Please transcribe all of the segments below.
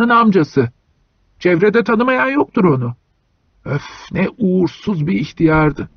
Şeytanın amcası. Çevrede tanımayan yoktur onu. Öf, ne uğursuz bir ihtiyardı.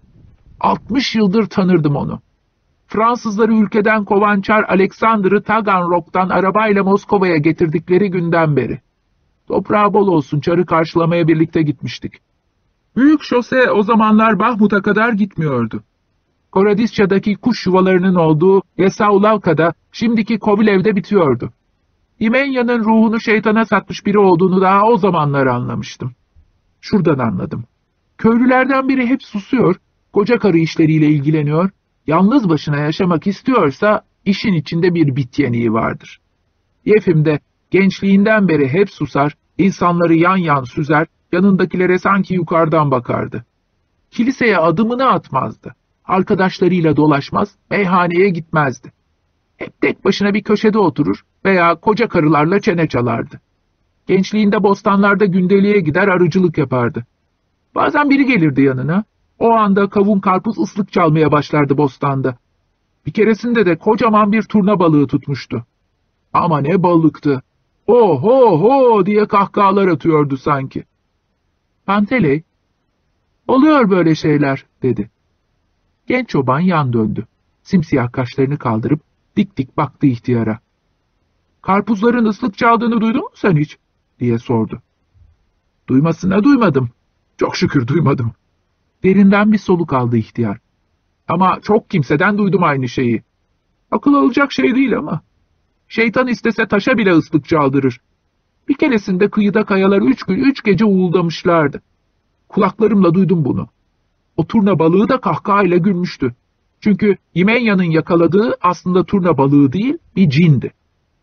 60 yıldır tanırdım onu. Fransızları ülkeden kovan Çar Alexander'ı Taganrog'dan arabayla Moskova'ya getirdikleri günden beri. Toprağı bol olsun, Çar'ı karşılamaya birlikte gitmiştik. Büyük şose o zamanlar Bahmut'a kadar gitmiyordu. Koradisça'daki kuş yuvalarının olduğu Yesaulavka'da, şimdiki Kovilev'de bitiyordu. İmenya'nın ruhunu şeytana satmış biri olduğunu daha o zamanlar anlamıştım. Şuradan anladım. Köylülerden biri hep susuyor, koca karı işleriyle ilgileniyor, yalnız başına yaşamak istiyorsa işin içinde bir bit yeniği vardır. Yefim de gençliğinden beri hep susar, insanları yan yan süzer, yanındakilere sanki yukarıdan bakardı. Kiliseye adımını atmazdı. Arkadaşlarıyla dolaşmaz, meyhaneye gitmezdi. Hep tek başına bir köşede oturur veya koca karılarla çene çalardı. Gençliğinde bostanlarda gündeliğe gider arıcılık yapardı. Bazen biri gelirdi yanına, o anda kavun karpuz ıslık çalmaya başlardı bostanda. Bir keresinde de kocaman bir turna balığı tutmuştu. Ama ne balıktı! "Ho ho ho!" diye kahkahalar atıyordu sanki. Panteley, "Oluyor böyle şeyler," dedi. Genç çoban yan döndü. Simsiyah kaşlarını kaldırıp dik dik baktı ihtiyara. "Karpuzların ıslık çaldığını duydun mu sen hiç?" diye sordu. "Duymasına duymadım. Çok şükür duymadım." Derinden bir soluk aldı ihtiyar. "Ama çok kimseden duydum aynı şeyi. Akıl alacak şey değil ama. Şeytan istese taşa bile ıslık çaldırır. Bir keresinde kıyıda kayalar 3 gün 3 gece uğuldamışlardı. Kulaklarımla duydum bunu. O turna balığı da kahkahayla gülmüştü. Çünkü İmenya'nın yakaladığı aslında turna balığı değil, bir cindi."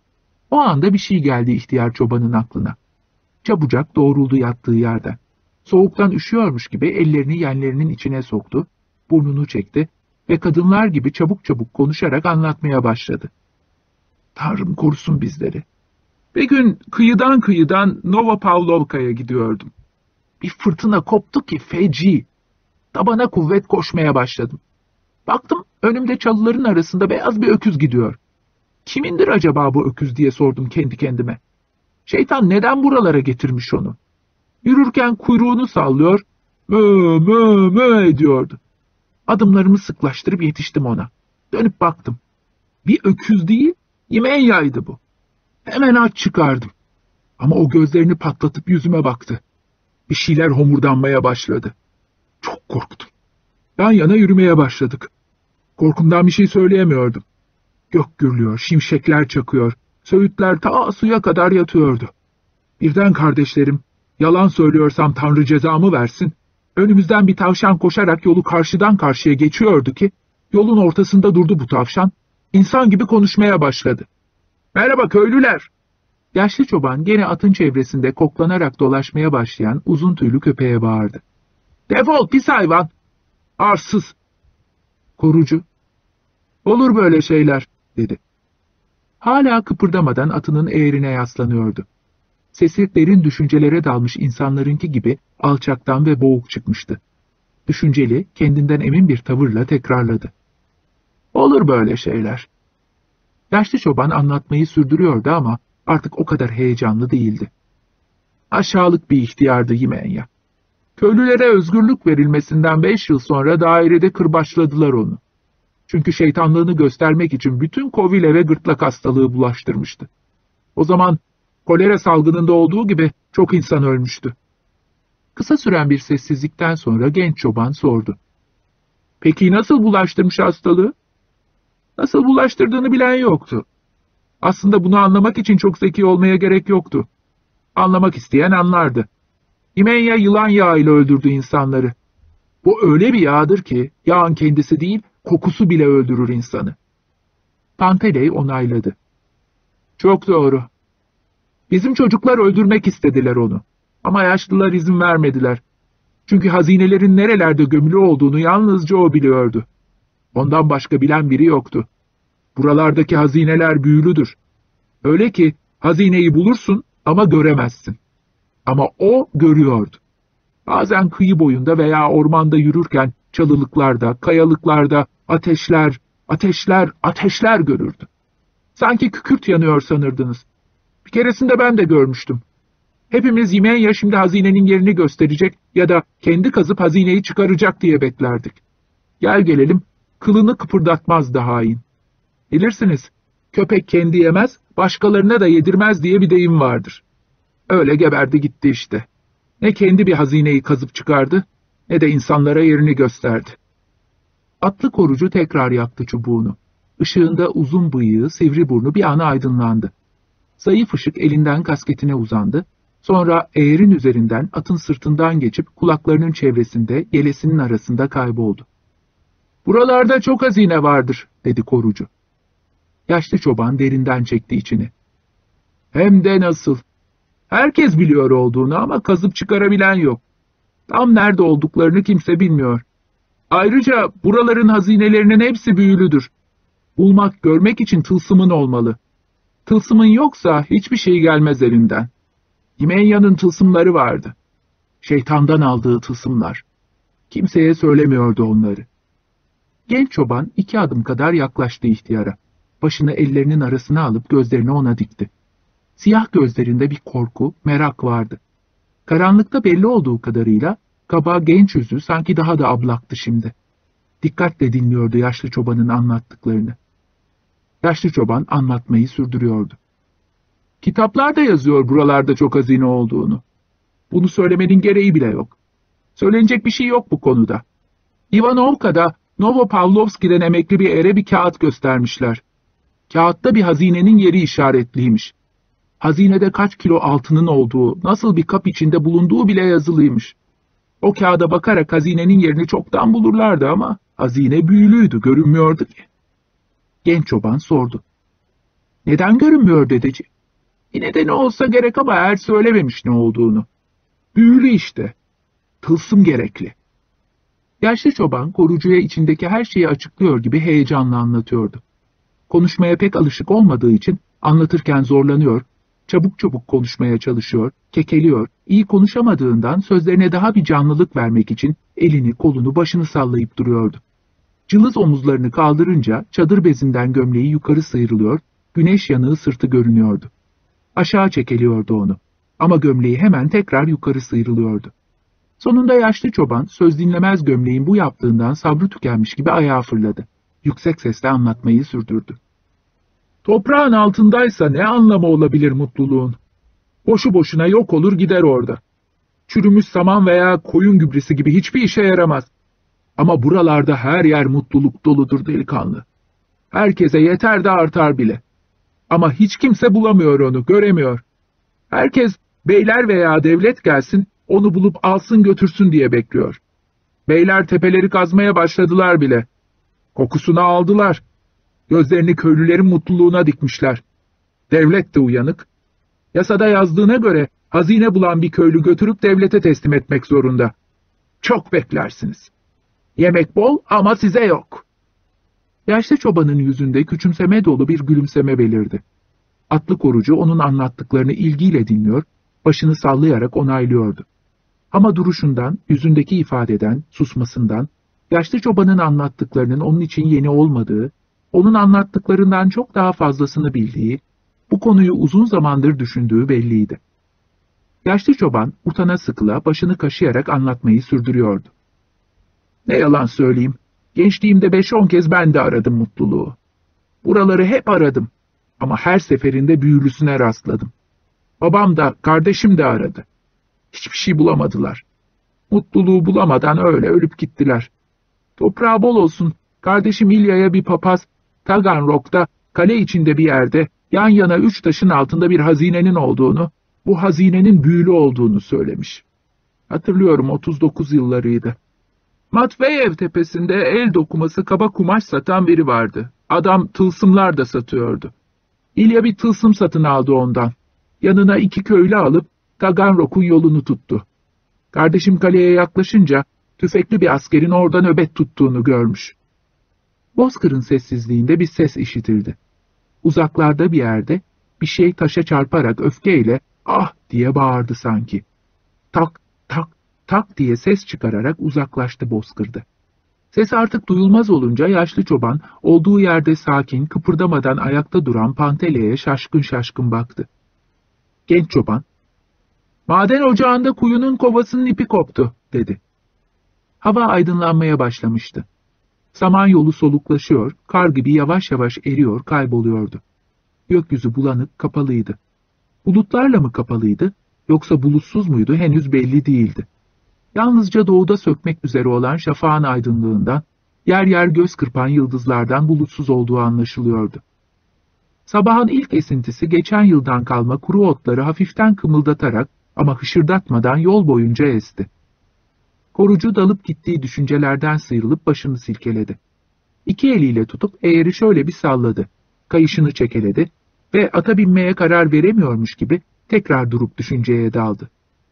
O anda bir şey geldi ihtiyar çobanın aklına. Çabucak doğruldu yattığı yerden. Soğuktan üşüyormuş gibi ellerini yenlerinin içine soktu, burnunu çekti ve kadınlar gibi çabuk çabuk konuşarak anlatmaya başladı. Tanrım korusun bizleri. Bir gün kıyıdan Nova Pavlovka'ya gidiyordum. Bir fırtına koptu ki feci. Tabana kuvvet koşmaya başladım. Baktım önümde çalıların arasında beyaz bir öküz gidiyor. Kimindir acaba bu öküz diye sordum kendi kendime. Şeytan neden buralara getirmiş onu? Yürürken kuyruğunu sallıyor, mö mö mö ediyordu. Adımlarımı sıklaştırıp yetiştim ona. Dönüp baktım. Bir öküz değil, İmenya'ydı bu. Hemen aç çıkardım. Ama o gözlerini patlatıp yüzüme baktı. Bir şeyler homurdanmaya başladı. Çok korktum. Yan yana yürümeye başladık. Korkumdan bir şey söyleyemiyordum. Gök gürlüyor, şimşekler çakıyor, söğütler ta suya kadar yatıyordu. Birden kardeşlerim, yalan söylüyorsam Tanrı cezamı versin, önümüzden bir tavşan koşarak yolu karşıdan karşıya geçiyordu ki, yolun ortasında durdu bu tavşan, insan gibi konuşmaya başladı. "Merhaba köylüler!" Yaşlı çoban gene atın çevresinde koklanarak dolaşmaya başlayan uzun tüylü köpeğe bağırdı. "Defol pis hayvan! Arsız!" Korucu, "Olur böyle şeyler," dedi. Hala kıpırdamadan atının eğrine yaslanıyordu. Sesi derin düşüncelere dalmış insanlarınki gibi alçaktan ve boğuk çıkmıştı. Düşünceli, kendinden emin bir tavırla tekrarladı. "Olur böyle şeyler." Yaşlı çoban anlatmayı sürdürüyordu ama artık o kadar heyecanlı değildi. Aşağılık bir ihtiyardı Yimenya. Köylülere özgürlük verilmesinden 5 yıl sonra dairede kırbaçladılar onu. Çünkü şeytanlığını göstermek için bütün Kovilev'e gırtlak hastalığı bulaştırmıştı. O zaman kolera salgınında olduğu gibi çok insan ölmüştü. Kısa süren bir sessizlikten sonra genç çoban sordu. "Peki nasıl bulaştırmış hastalığı?" Nasıl bulaştırdığını bilen yoktu. Aslında bunu anlamak için çok zeki olmaya gerek yoktu. Anlamak isteyen anlardı. İmenya yılan yağıyla öldürdü insanları. Bu öyle bir yağdır ki yağın kendisi değil, kokusu bile öldürür insanı. Panteley onayladı. "Çok doğru. Bizim çocuklar öldürmek istediler onu. Ama yaşlılar izin vermediler. Çünkü hazinelerin nerelerde gömülü olduğunu yalnızca o biliyordu. Ondan başka bilen biri yoktu. Buralardaki hazineler büyülüdür. Öyle ki hazineyi bulursun ama göremezsin. Ama o görüyordu. Bazen kıyı boyunda veya ormanda yürürken çalılıklarda, kayalıklarda ateşler, ateşler, ateşler görürdü. Sanki kükürt yanıyor sanırdınız. Bir keresinde ben de görmüştüm. Hepimiz Yimenya şimdi hazinenin yerini gösterecek ya da kendi kazıp hazineyi çıkaracak diye beklerdik. Gel gelelim, kılını kıpırdatmazdı hain. Bilirsiniz, köpek kendi yemez, başkalarına da yedirmez diye bir deyim vardır. Öyle geberdi gitti işte. Ne kendi bir hazineyi kazıp çıkardı, ne de insanlara yerini gösterdi. Atlı korucu tekrar yaktı çubuğunu. Işığında uzun bıyığı, sivri burnu bir ana aydınlandı. Zayıf ışık elinden kasketine uzandı. Sonra eğerin üzerinden atın sırtından geçip kulaklarının çevresinde, yelesinin arasında kayboldu. "Buralarda çok hazine vardır," dedi korucu. Yaşlı çoban derinden çekti içini. "Hem de nasıl. Herkes biliyor olduğunu ama kazıp çıkarabilen yok. Tam nerede olduklarını kimse bilmiyor. Ayrıca buraların hazinelerinin hepsi büyülüdür. Bulmak, görmek için tılsımın olmalı. Tılsımın yoksa hiçbir şey gelmez elinden. Yimenya'nın tılsımları vardı. Şeytandan aldığı tılsımlar. Kimseye söylemiyordu onları." Genç çoban 2 adım kadar yaklaştı ihtiyara. Başını ellerinin arasına alıp gözlerini ona dikti. Siyah gözlerinde bir korku, merak vardı. Karanlıkta belli olduğu kadarıyla kaba genç yüzü sanki daha da ablaktı şimdi. Dikkatle dinliyordu yaşlı çobanın anlattıklarını. Yaşlı çoban anlatmayı sürdürüyordu. "Kitaplarda yazıyor buralarda çok hazine olduğunu. Bunu söylemenin gereği bile yok. Söylenecek bir şey yok bu konuda. Ivanovka'da Novopavlovski'den emekli bir ere bir kağıt göstermişler. Kağıtta bir hazinenin yeri işaretliymiş. Hazinede kaç kilo altının olduğu, nasıl bir kap içinde bulunduğu bile yazılıymış. O kağıda bakarak hazinenin yerini çoktan bulurlardı ama hazine büyülüydü, görünmüyordu ki." Genç çoban sordu. "Neden görünmüyor dedeci?" "Yine de ne olsa gerek ama eğer söylememiş ne olduğunu. Büyülü işte. Tılsım gerekli." Yaşlı çoban korucuya içindeki her şeyi açıklıyor gibi heyecanla anlatıyordu. Konuşmaya pek alışık olmadığı için anlatırken zorlanıyor, çabuk çabuk konuşmaya çalışıyor, kekeliyor, iyi konuşamadığından sözlerine daha bir canlılık vermek için elini, kolunu, başını sallayıp duruyordu. Cılız omuzlarını kaldırınca çadır bezinden gömleği yukarı sıyrılıyor, güneş yanığı sırtı görünüyordu. Aşağı çekeliyordu onu ama gömleği hemen tekrar yukarı sıyrılıyordu. Sonunda yaşlı çoban söz dinlemez gömleğin bu yaptığından sabrı tükenmiş gibi ayağa fırladı. Yüksek sesle anlatmayı sürdürdü. "Toprağın altındaysa ne anlamı olabilir mutluluğun? Boşu boşuna yok olur gider orada. Çürümüş saman veya koyun gübresi gibi hiçbir işe yaramaz. Ama buralarda her yer mutluluk doludur delikanlı. Herkese yeter de artar bile. Ama hiç kimse bulamıyor onu, göremiyor. Herkes beyler veya devlet gelsin, onu bulup alsın götürsün diye bekliyor. Beyler tepeleri kazmaya başladılar bile. Kokusunu aldılar. Gözlerini köylülerin mutluluğuna dikmişler. Devlet de uyanık. Yasada yazdığına göre hazine bulan bir köylü götürüp devlete teslim etmek zorunda. Çok beklersiniz. Yemek bol ama size yok." Yaşlı çobanın yüzünde küçümseme dolu bir gülümseme belirdi. Atlı korucu onun anlattıklarını ilgiyle dinliyor, başını sallayarak onaylıyordu. Ama duruşundan, yüzündeki ifadeden, susmasından, yaşlı çobanın anlattıklarının onun için yeni olmadığı, onun anlattıklarından çok daha fazlasını bildiği, bu konuyu uzun zamandır düşündüğü belliydi. Yaşlı çoban utana sıkıla başını kaşıyarak anlatmayı sürdürüyordu. "Ne yalan söyleyeyim, gençliğimde 5-10 kez ben de aradım mutluluğu. Buraları hep aradım ama her seferinde büyülüsüne rastladım. Babam da, kardeşim de aradı. Hiçbir şey bulamadılar. Mutluluğu bulamadan öyle ölüp gittiler. Toprağı bol olsun, kardeşim İlya'ya bir papaz, Taganrog'da, kale içinde bir yerde, yan yana 3 taşın altında bir hazinenin olduğunu, bu hazinenin büyülü olduğunu söylemiş. Hatırlıyorum, 39 yıllarıydı. Matveyev tepesinde el dokuması kaba kumaş satan biri vardı. Adam tılsımlar da satıyordu. İlya bir tılsım satın aldı ondan. Yanına 2 köylü alıp Taganrog'un yolunu tuttu. Kardeşim kaleye yaklaşınca tüfekli bir askerin orada nöbet tuttuğunu görmüş. Bozkır'ın sessizliğinde bir ses işitildi. Uzaklarda bir yerde bir şey taşa çarparak öfkeyle "ah" diye bağırdı sanki. Tak tak tak diye ses çıkararak uzaklaştı bozkırda. Ses artık duyulmaz olunca yaşlı çoban olduğu yerde sakin, kıpırdamadan ayakta duran Pantele'ye şaşkın şaşkın baktı. Genç çoban, Maden ocağında kuyunun kovasının ipi koptu, dedi. Hava aydınlanmaya başlamıştı. Samanyolu soluklaşıyor, kar gibi yavaş yavaş eriyor, kayboluyordu. Gökyüzü bulanık, kapalıydı. Bulutlarla mı kapalıydı, yoksa bulutsuz muydu henüz belli değildi. Yalnızca doğuda sökmek üzere olan şafağın aydınlığından, yer yer göz kırpan yıldızlardan bulutsuz olduğu anlaşılıyordu. Sabahın ilk esintisi geçen yıldan kalma kuru otları hafiften kımıldatarak ama hışırdatmadan yol boyunca esti. Korucu dalıp gittiği düşüncelerden sıyrılıp başını silkeledi. İki eliyle tutup eğeri şöyle bir salladı. Kayışını çekeledi ve ata binmeye karar veremiyormuş gibi tekrar durup düşünceye daldı.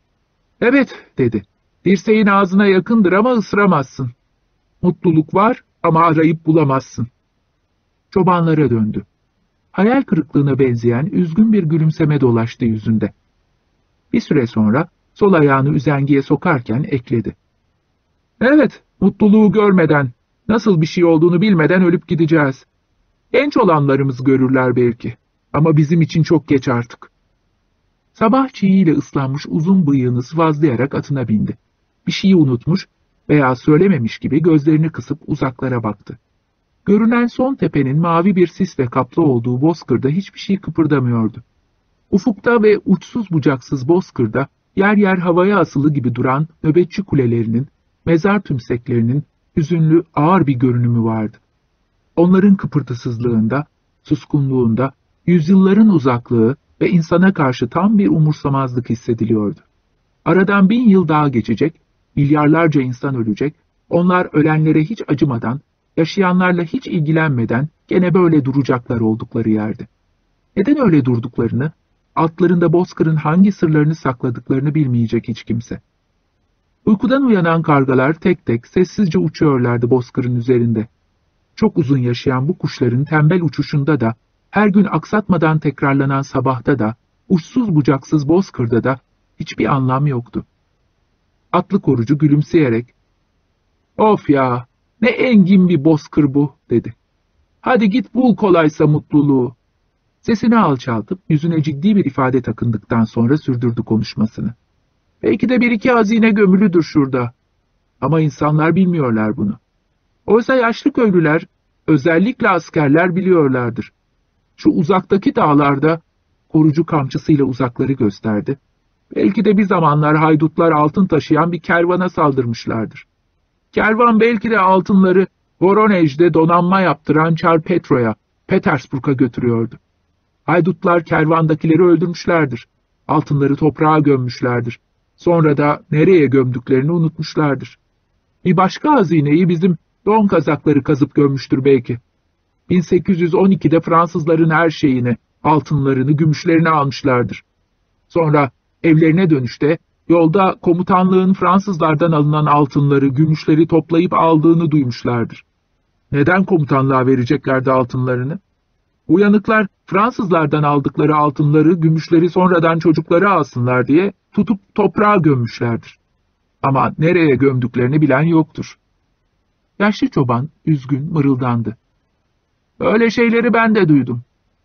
Evet, dedi. Dirseğin ağzına yakındır ama ısıramazsın. Mutluluk var ama arayıp bulamazsın. Çobanlara döndü. Hayal kırıklığına benzeyen üzgün bir gülümseme dolaştı yüzünde. Bir süre sonra sol ayağını üzengiye sokarken ekledi. Evet, mutluluğu görmeden, nasıl bir şey olduğunu bilmeden ölüp gideceğiz. Genç olanlarımız görürler belki ama bizim için çok geç artık. Sabah çiğiyle ıslanmış uzun bıyığını sıvazlayarak atına bindi. Bir şeyi unutmuş veya söylememiş gibi gözlerini kısıp uzaklara baktı. Görünen son tepenin mavi bir sisle kaplı olduğu bozkırda hiçbir şey kıpırdamıyordu. Ufukta ve uçsuz bucaksız bozkırda yer yer havaya asılı gibi duran nöbetçi kulelerinin, mezar tümseklerinin hüzünlü ağır bir görünümü vardı. Onların kıpırtısızlığında, suskunluğunda, yüzyılların uzaklığı ve insana karşı tam bir umursamazlık hissediliyordu. Aradan 1000 yıl daha geçecek, milyarlarca insan ölecek, onlar ölenlere hiç acımadan, yaşayanlarla hiç ilgilenmeden gene böyle duracaklar oldukları yerde. Neden öyle durduklarını, altlarında bozkırın hangi sırlarını sakladıklarını bilmeyecek hiç kimse. Uykudan uyanan kargalar tek tek sessizce uçuyorlardı bozkırın üzerinde. Çok uzun yaşayan bu kuşların tembel uçuşunda da, her gün aksatmadan tekrarlanan sabahta da, uçsuz bucaksız bozkırda da hiçbir anlam yoktu. Atlı korucu gülümseyerek, "Of ya, ne engin bir bozkır bu," dedi. "Hadi git bul kolaysa mutluluğu." Sesini alçaltıp yüzüne ciddi bir ifade takındıktan sonra sürdürdü konuşmasını. "Belki de bir iki hazine gömülüdür şurada. Ama insanlar bilmiyorlar bunu. Oysa yaşlı köylüler, özellikle askerler biliyorlardır. Şu uzaktaki dağlarda," korucu kamçısıyla uzakları gösterdi, "belki de bir zamanlar haydutlar altın taşıyan bir kervana saldırmışlardır. Kervan belki de altınları Voronej'de donanma yaptıran Çar Petro'ya, Petersburg'a götürüyordu. Haydutlar kervandakileri öldürmüşlerdir. Altınları toprağa gömmüşlerdir. Sonra da nereye gömdüklerini unutmuşlardır. Bir başka hazineyi bizim don kazakları kazıp gömmüştür belki. 1812'de Fransızların her şeyini, altınlarını, gümüşlerini almışlardır. Sonra evlerine dönüşte yolda komutanlığın Fransızlardan alınan altınları, gümüşleri toplayıp aldığını duymuşlardır. Neden komutanlığa vereceklerdi altınlarını? Uyanıklar Fransızlardan aldıkları altınları, gümüşleri sonradan çocukları alsınlar diye tutup toprağa gömmüşlerdir. Ama nereye gömdüklerini bilen yoktur." Yaşlı çoban üzgün mırıldandı. "Öyle şeyleri ben de duydum."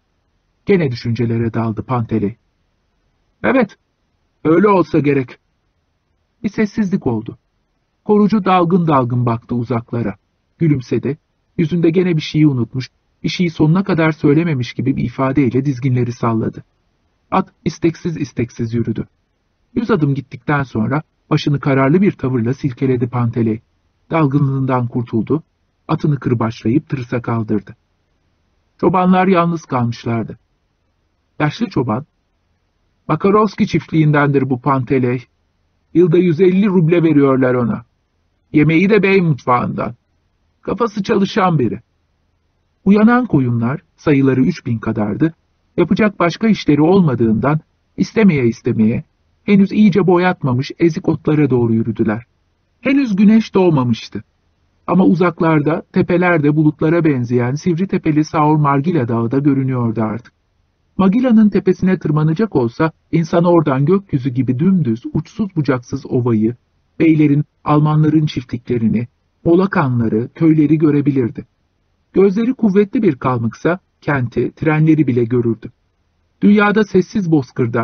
Gene düşüncelere daldı Panteley. "Evet, öyle olsa gerek." Bir sessizlik oldu. Korucu dalgın dalgın baktı uzaklara. Gülümsedi. Yüzünde gene bir şeyi unutmuş, bir şeyi sonuna kadar söylememiş gibi bir ifadeyle dizginleri salladı. At isteksiz isteksiz yürüdü. 100 adım gittikten sonra başını kararlı bir tavırla silkeledi Panteley. Dalgınlığından kurtuldu, atını kırbaçlayıp tırsa kaldırdı. Çobanlar yalnız kalmışlardı. Yaşlı çoban, "Makarovski çiftliğindendir bu Panteley. Yılda 150 ruble veriyorlar ona. Yemeği de bey mutfağından. Kafası çalışan biri." Uyanan koyunlar, sayıları 3000 kadardı, yapacak başka işleri olmadığından istemeye istemeye, henüz iyice boyatmamış ezik otlara doğru yürüdüler. Henüz güneş doğmamıştı. Ama uzaklarda, tepelerde bulutlara benzeyen sivri tepeli Saur Margila Dağı da görünüyordu artık. Magilla'nın tepesine tırmanacak olsa, insan oradan gökyüzü gibi dümdüz, uçsuz bucaksız ovayı, beylerin, Almanların çiftliklerini, Molakanları, köyleri görebilirdi. Gözleri kuvvetli bir kalmıksa, kenti, trenleri bile görürdü. Dünyada sessiz bozkırdan,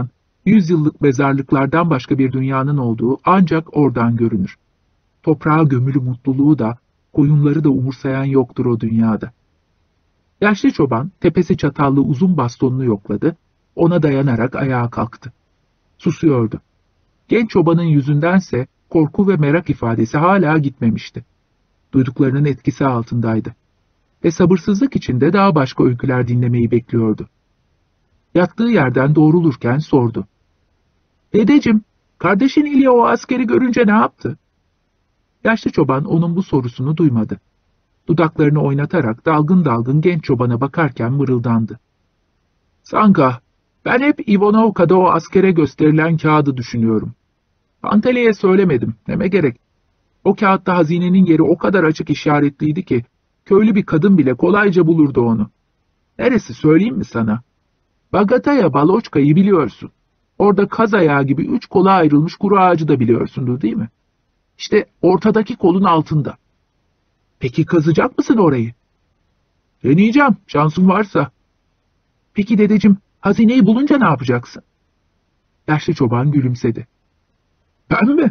Yüzyıllık mezarlıklardan başka bir dünyanın olduğu ancak oradan görünür. Toprağa gömülü mutluluğu da, koyunları da umursayan yoktur o dünyada. Yaşlı çoban tepesi çatallı uzun bastonunu yokladı, ona dayanarak ayağa kalktı. Susuyordu. Genç çobanın yüzündense korku ve merak ifadesi hala gitmemişti. Duyduklarının etkisi altındaydı. Ve sabırsızlık içinde daha başka öyküler dinlemeyi bekliyordu. Yattığı yerden doğrulurken sordu. Dedeciğim, kardeşin İlya o askeri görünce ne yaptı? Yaşlı çoban onun bu sorusunu duymadı. Dudaklarını oynatarak dalgın dalgın genç çobana bakarken mırıldandı. Sanka, ben hep Ivanovka'da o askere gösterilen kağıdı düşünüyorum. Pantele'ye söylemedim, neme gerek. O kağıtta hazinenin yeri o kadar açık işaretliydi ki, köylü bir kadın bile kolayca bulurdu onu. Neresi söyleyeyim mi sana? Bagataya Baloçka'yı biliyorsun. Orada kaz ayağı gibi 3 kola ayrılmış kuru ağacı da biliyorsundur değil mi? İşte ortadaki kolun altında. Peki kazacak mısın orayı? Deneyeceğim, şansım varsa. Peki dedeciğim, hazineyi bulunca ne yapacaksın? Yaşlı çoban gülümsedi. Ben mi?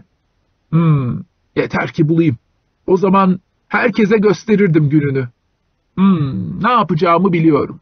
Yeter ki bulayım. O zaman herkese gösterirdim gününü. Ne yapacağımı biliyorum.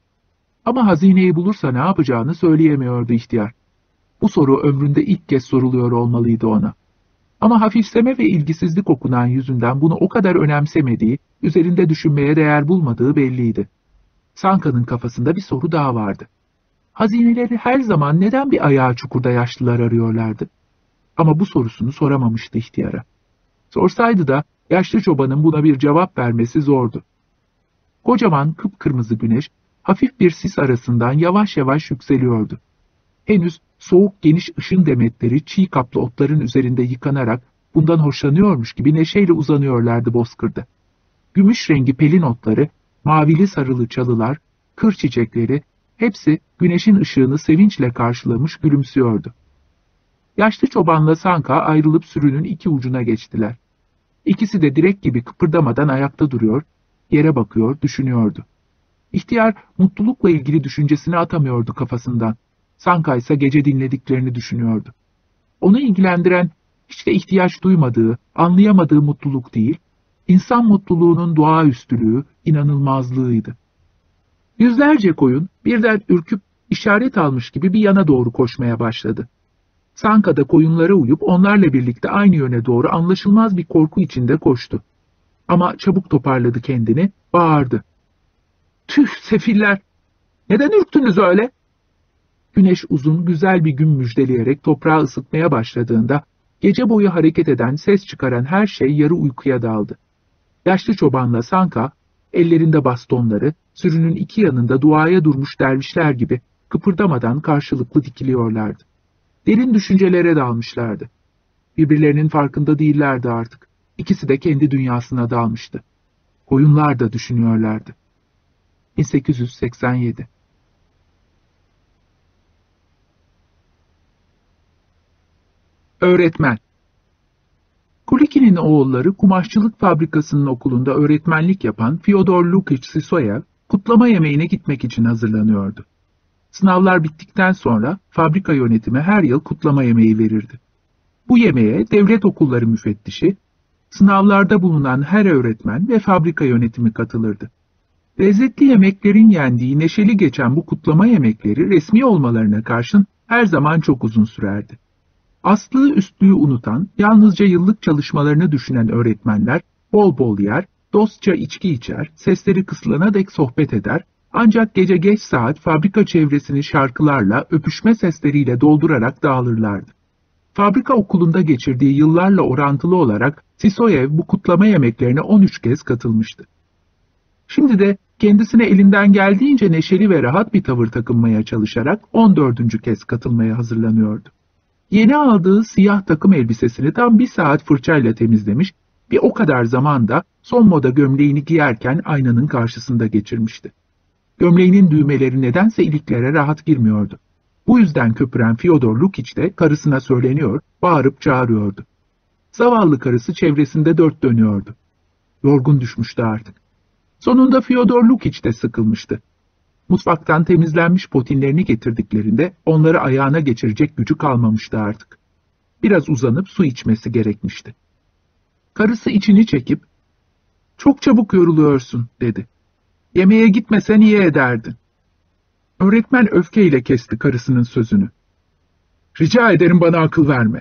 Ama hazineyi bulursa ne yapacağını söyleyemiyordu ihtiyar. Bu soru ömründe ilk kez soruluyor olmalıydı ona. Ama hafifleme ve ilgisizlik okunan yüzünden bunu o kadar önemsemediği, üzerinde düşünmeye değer bulmadığı belliydi. Sanka'nın kafasında bir soru daha vardı. Hazineleri her zaman neden bir ayağı çukurda yaşlılar arıyorlardı? Ama bu sorusunu soramamıştı ihtiyara. Sorsaydı da yaşlı çobanın buna bir cevap vermesi zordu. Kocaman kıpkırmızı güneş hafif bir sis arasından yavaş yavaş yükseliyordu. Henüz soğuk geniş ışın demetleri çiğ kaplı otların üzerinde yıkanarak bundan hoşlanıyormuş gibi neşeyle uzanıyorlardı bozkırda. Gümüş rengi pelin otları, mavili sarılı çalılar, kır çiçekleri, hepsi güneşin ışığını sevinçle karşılamış gülümsüyordu. Yaşlı çobanla Sanka ayrılıp sürünün iki ucuna geçtiler. İkisi de direk gibi kıpırdamadan ayakta duruyor, yere bakıyor, düşünüyordu. İhtiyar mutlulukla ilgili düşüncesini atamıyordu kafasından. Sanka ise gece dinlediklerini düşünüyordu. Onu ilgilendiren, hiç de ihtiyaç duymadığı, anlayamadığı mutluluk değil, insan mutluluğunun doğaüstülüğü, inanılmazlığıydı. Yüzlerce koyun birden ürküp işaret almış gibi bir yana doğru koşmaya başladı. Sanka da koyunlara uyup onlarla birlikte aynı yöne doğru anlaşılmaz bir korku içinde koştu. Ama çabuk toparladı kendini, bağırdı. Tüh sefiller! Neden ürktünüz öyle? Güneş uzun, güzel bir gün müjdeleyerek toprağı ısıtmaya başladığında, gece boyu hareket eden, ses çıkaran her şey yarı uykuya daldı. Yaşlı çobanla Sanka, ellerinde bastonları, sürünün iki yanında duaya durmuş dervişler gibi kıpırdamadan karşılıklı dikiliyorlardı. Derin düşüncelere dalmışlardı. Birbirlerinin farkında değillerdi artık. İkisi de kendi dünyasına dalmıştı. Koyunlar da düşünüyorlardı. 1887. Öğretmen. Kuliki'nin oğulları kumaşçılık fabrikasının okulunda öğretmenlik yapan Fyodor Lukiç Sisoyev, kutlama yemeğine gitmek için hazırlanıyordu. Sınavlar bittikten sonra fabrika yönetimi her yıl kutlama yemeği verirdi. Bu yemeğe devlet okulları müfettişi, sınavlarda bulunan her öğretmen ve fabrika yönetimi katılırdı. Lezzetli yemeklerin yendiği neşeli geçen bu kutlama yemekleri resmi olmalarına karşın her zaman çok uzun sürerdi. Aslığı üstlüğü unutan, yalnızca yıllık çalışmalarını düşünen öğretmenler bol bol yer, dostça içki içer, sesleri kısılana dek sohbet eder, ancak gece geç saat fabrika çevresini şarkılarla, öpüşme sesleriyle doldurarak dağılırlardı. Fabrika okulunda geçirdiği yıllarla orantılı olarak Sisoyev bu kutlama yemeklerine 13 kez katılmıştı. Şimdi de kendisine elinden geldiğince neşeli ve rahat bir tavır takınmaya çalışarak 14. kez katılmaya hazırlanıyordu. Yeni aldığı siyah takım elbisesini tam 1 saat fırçayla temizlemiş, bir o kadar zaman da son moda gömleğini giyerken aynanın karşısında geçirmişti. Gömleğinin düğmeleri nedense iliklere rahat girmiyordu. Bu yüzden köpüren Fyodor Lukiç de karısına söyleniyor, bağırıp çağırıyordu. Zavallı karısı çevresinde dört dönüyordu. Yorgun düşmüştü artık. Sonunda Fyodor Lukiç de sıkılmıştı. Mutfaktan temizlenmiş potinlerini getirdiklerinde onları ayağına geçirecek gücü kalmamıştı artık. Biraz uzanıp su içmesi gerekmişti. Karısı içini çekip, "Çok çabuk yoruluyorsun," dedi. "Yemeğe gitmesen iyi ederdin." Öğretmen öfkeyle kesti karısının sözünü. "Rica ederim, bana akıl verme."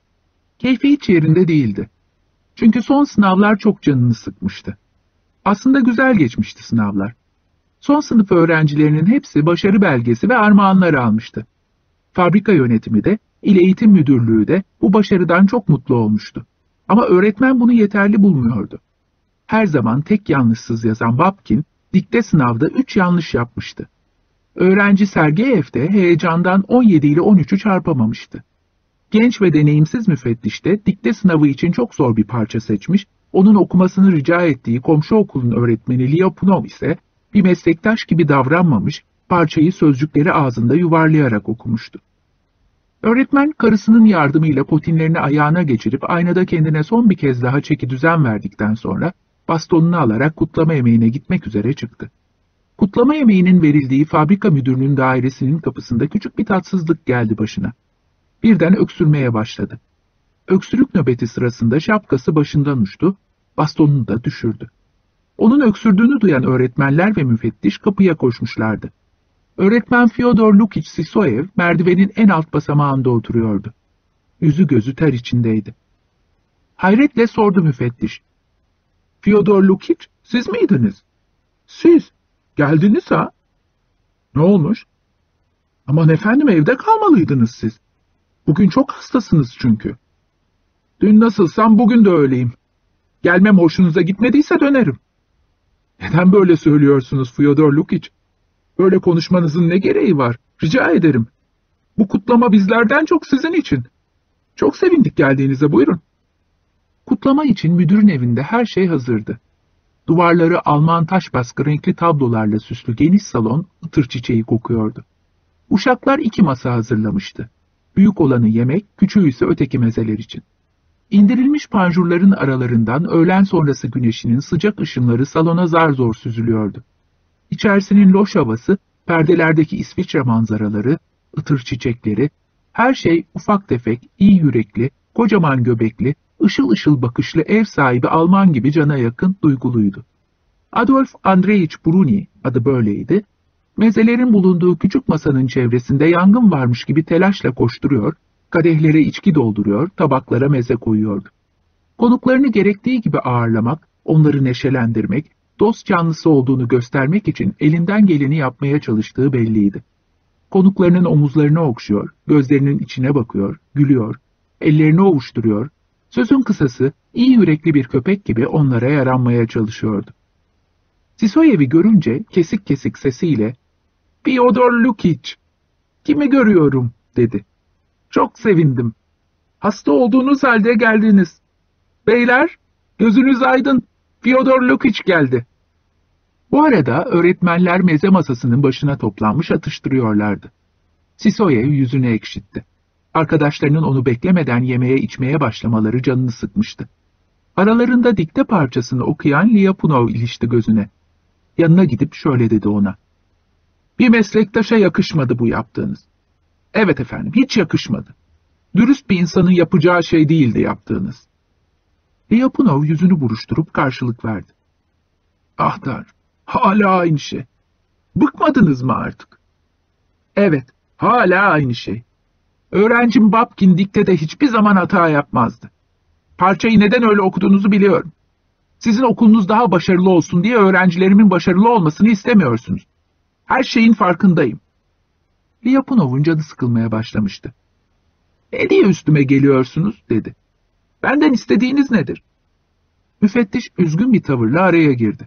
Keyfi hiç yerinde değildi. Çünkü son sınavlar çok canını sıkmıştı. Aslında güzel geçmişti sınavlar. Son sınıf öğrencilerinin hepsi başarı belgesi ve armağanlar almıştı. Fabrika yönetimi de, İl Eğitim Müdürlüğü de bu başarıdan çok mutlu olmuştu. Ama öğretmen bunu yeterli bulmuyordu. Her zaman tek yanlışsız yazan Babkin, dikte sınavda 3 yanlış yapmıştı. Öğrenci Sergeyev de heyecandan 17 ile 13'ü çarpamamıştı. Genç ve deneyimsiz müfettiş de dikte sınavı için çok zor bir parça seçmiş, onun okumasını rica ettiği komşu okulun öğretmeni Lyapunov ise bir meslektaş gibi davranmamış, parçayı sözcükleri ağzında yuvarlayarak okumuştu. Öğretmen karısının yardımıyla potinlerini ayağına geçirip aynada kendine son bir kez daha çekidüzen verdikten sonra bastonunu alarak kutlama yemeğine gitmek üzere çıktı. Kutlama yemeğinin verildiği fabrika müdürünün dairesinin kapısında küçük bir tatsızlık geldi başına. Birden öksürmeye başladı. Öksürük nöbeti sırasında şapkası başından uçtu, bastonunu da düşürdü. Onun öksürdüğünü duyan öğretmenler ve müfettiş kapıya koşmuşlardı. Öğretmen Fyodor Lukiç Sisoyev merdivenin en alt basamağında oturuyordu. Yüzü gözü ter içindeydi. Hayretle sordu müfettiş. "Fyodor Lukiç, siz miydiniz?" "Siz, geldiniz ha?" "Ne olmuş?" "Aman efendim, evde kalmalıydınız siz. Bugün çok hastasınız çünkü." "Dün nasılsam bugün de öyleyim. Gelmem hoşunuza gitmediyse dönerim." "Neden böyle söylüyorsunuz Fyodor Lukiç? Böyle konuşmanızın ne gereği var? Rica ederim. Bu kutlama bizlerden çok sizin için. Çok sevindik geldiğinize, buyurun." Kutlama için müdürün evinde her şey hazırdı. Duvarları Alman taş baskı renkli tablolarla süslü geniş salon ıtır çiçeği kokuyordu. Uşaklar 2 masa hazırlamıştı. Büyük olanı yemek, küçüğü ise öteki mezeler için. İndirilmiş panjurların aralarından öğlen sonrası güneşinin sıcak ışınları salona zar zor süzülüyordu. İçerisinin loş havası, perdelerdeki İsviçre manzaraları, ıtır çiçekleri, her şey ufak tefek, iyi yürekli, kocaman göbekli, ışıl ışıl bakışlı ev sahibi Alman gibi cana yakın, duyguluydu. Adolf Andreevich Bruni, adı böyleydi, mezelerin bulunduğu küçük masanın çevresinde yangın varmış gibi telaşla koşturuyor, kadehlere içki dolduruyor, tabaklara meze koyuyordu. Konuklarını gerektiği gibi ağırlamak, onları neşelendirmek, dost canlısı olduğunu göstermek için elinden geleni yapmaya çalıştığı belliydi. Konuklarının omuzlarını okşuyor, gözlerinin içine bakıyor, gülüyor, ellerini ovuşturuyor, sözün kısası iyi yürekli bir köpek gibi onlara yaranmaya çalışıyordu. Sisoyev'i görünce kesik kesik sesiyle "Fyodor Lukiç, kimi görüyorum?" dedi. "Çok sevindim. Hasta olduğunuz halde geldiniz. Beyler, gözünüz aydın, Fyodor Lukiç geldi." Bu arada öğretmenler meze masasının başına toplanmış atıştırıyorlardı. Sisoyev yüzünü ekşitti. Arkadaşlarının onu beklemeden yemeye içmeye başlamaları canını sıkmıştı. Aralarında dikte parçasını okuyan Lyapunov ilişti gözüne. Yanına gidip şöyle dedi ona. "Bir meslektaşa yakışmadı bu yaptığınız." "Evet efendim, hiç yakışmadı. Dürüst bir insanın yapacağı şey değildi yaptığınız." Lyapunov yüzünü buruşturup karşılık verdi. "Ah Tanrım, hala aynı şey. Bıkmadınız mı artık?" "Evet, hala aynı şey. Öğrencim Babkin diktede hiçbir zaman hata yapmazdı. Parçayı neden öyle okuduğunuzu biliyorum. Sizin okulunuz daha başarılı olsun diye öğrencilerimin başarılı olmasını istemiyorsunuz. Her şeyin farkındayım." Lyapunov'un canı sıkılmaya başlamıştı. "Ne diye üstüme geliyorsunuz?" dedi. "Benden istediğiniz nedir?" Müfettiş üzgün bir tavırla araya girdi.